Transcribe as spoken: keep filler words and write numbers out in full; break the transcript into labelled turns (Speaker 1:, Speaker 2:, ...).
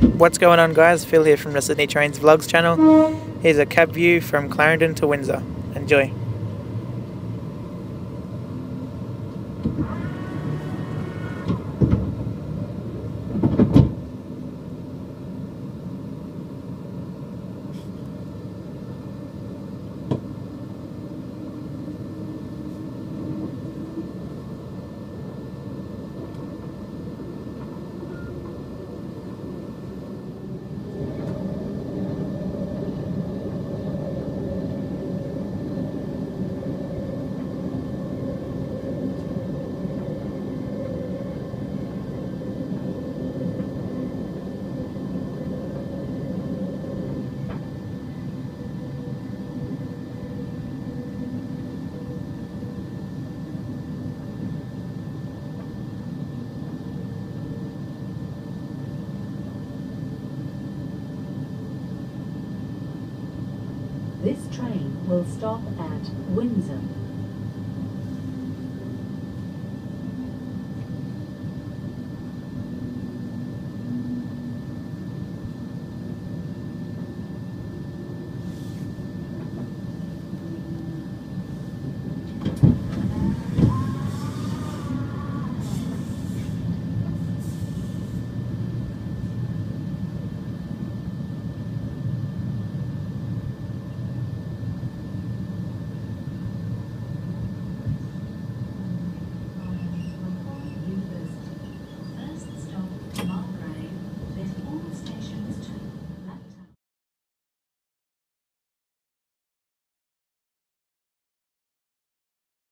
Speaker 1: What's going on, guys? Phil here from the Sydney Trains Vlogs channel. Here's a cab view from Clarendon to Windsor. Enjoy.
Speaker 2: This train will stop at Windsor.